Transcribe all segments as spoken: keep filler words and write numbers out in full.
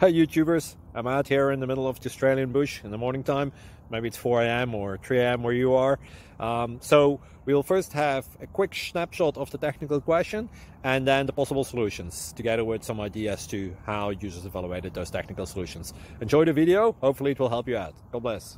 Hi YouTubers, I'm out here in the middle of the Australian bush in the morning time. Maybe it's four A M or three A M where you are. Um, so we'll first have a quick snapshot of the technical question and then the possible solutions, together with some ideas to how users evaluated those technical solutions. Enjoy the video, hopefully it will help you out. God bless.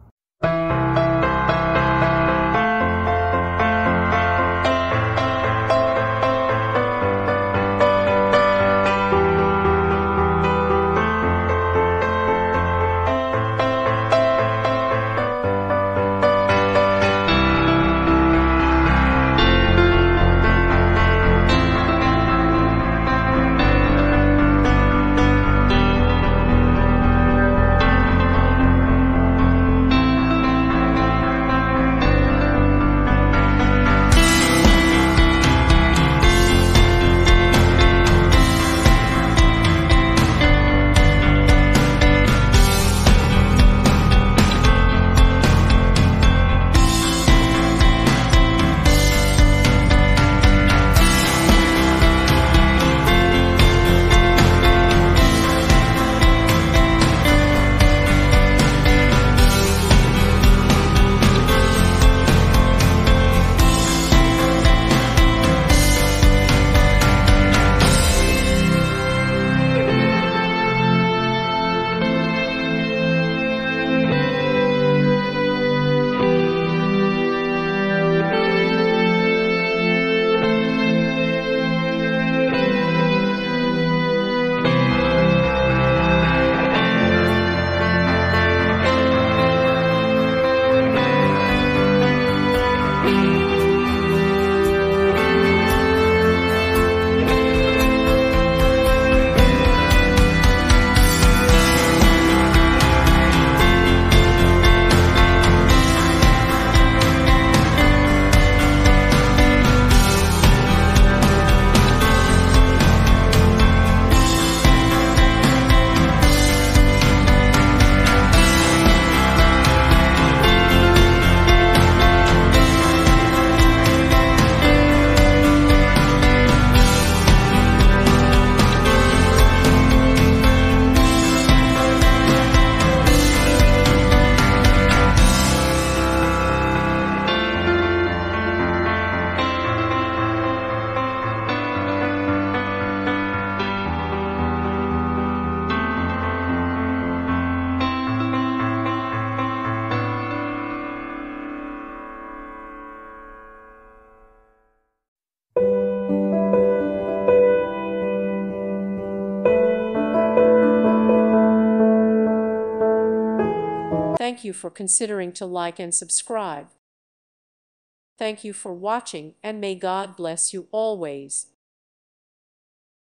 Thank you for considering to like and subscribe. Thank you for watching, and may God bless you always.